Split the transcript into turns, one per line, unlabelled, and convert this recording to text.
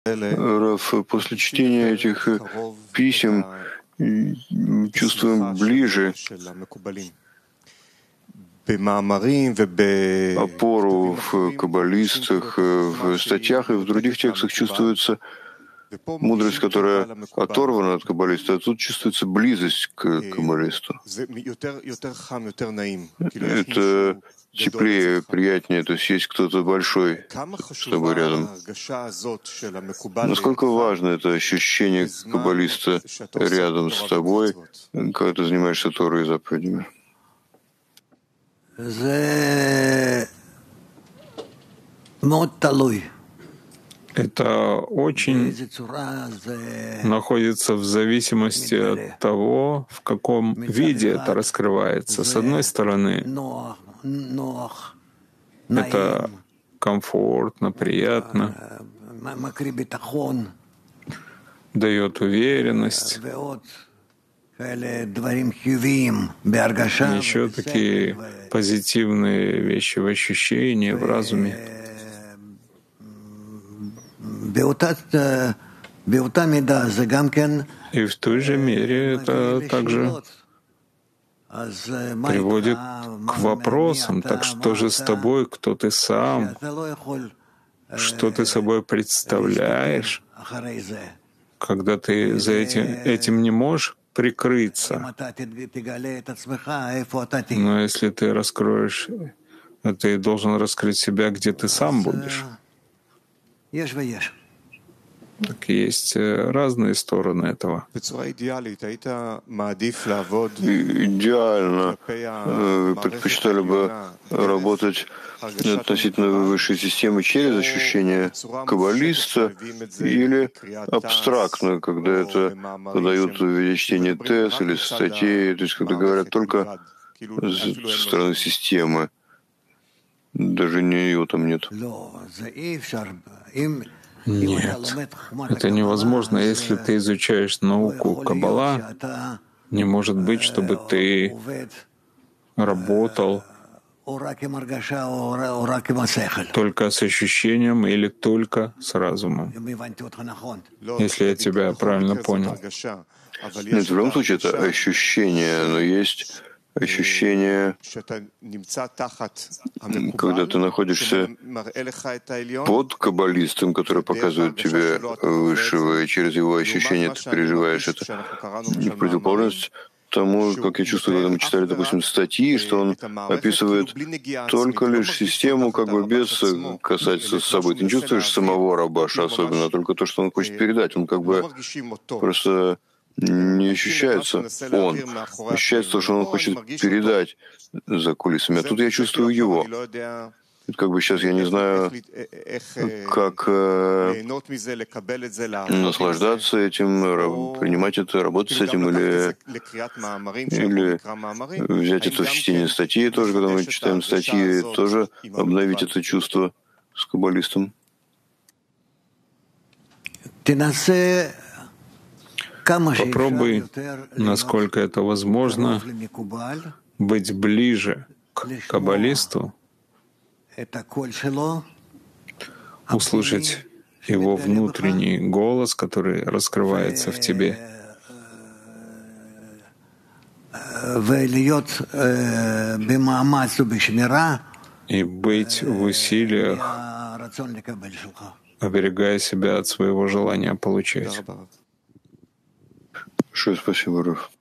Раф, после чтения этих писем чувствуем ближе опору в каббалистах, в статьях и в других текстах чувствуется мудрость, которая оторвана от каббалиста, а тут чувствуется близость к каббалисту. Это теплее, приятнее, то есть есть кто-то большой с тобой рядом. Насколько важно это ощущение каббалиста рядом с тобой, когда ты занимаешься Торой и заповедями?
Это очень находится в зависимости от того, в каком виде это раскрывается. С одной стороны, это комфортно, приятно, дает уверенность. Еще такие позитивные вещи в ощущении, в разуме. И в той же мере это также приводит к вопросам. Так что же с тобой, кто ты сам, что ты собой представляешь, когда ты за этим не можешь прикрыться. Но если ты раскроешь, ты должен раскрыть себя, где ты сам будешь. Так есть разные стороны этого.
Идеально. Вы предпочитали бы работать относительно высшей системы через ощущение каббалиста или абстрактно, когда это подают в виде чтения тез или статей, то есть когда говорят только со стороны системы, даже ее там нет.
Нет, это невозможно. Если ты изучаешь науку Каббала, не может быть, чтобы ты работал только с ощущением или только с разумом, если я тебя правильно понял.
Нет, в любом случае это ощущение, но есть ощущение, когда ты находишься под каббалистом, который показывает тебе высшего, и через его ощущение ты переживаешь это. И в противоположность тому, как я чувствую, когда мы читали, допустим, статьи, что он описывает только лишь систему, как бы без касательства с собой. Ты не чувствуешь самого Рабаша особенно, а только то, что он хочет передать. Он как бы просто не ощущается он. Ощущается то, что он хочет передать за кулисами. А тут я чувствую его. И как бы сейчас я не знаю, как наслаждаться этим, принимать это, работать с этим, или взять это в чтение статьи тоже, когда мы читаем статьи, тоже обновить это чувство с каббалистом.
Попробуй, насколько это возможно, быть ближе к каббалисту, услышать его внутренний голос, который раскрывается в тебе, и быть в усилиях, оберегая себя от своего желания получать.
Большое спасибо, Раф.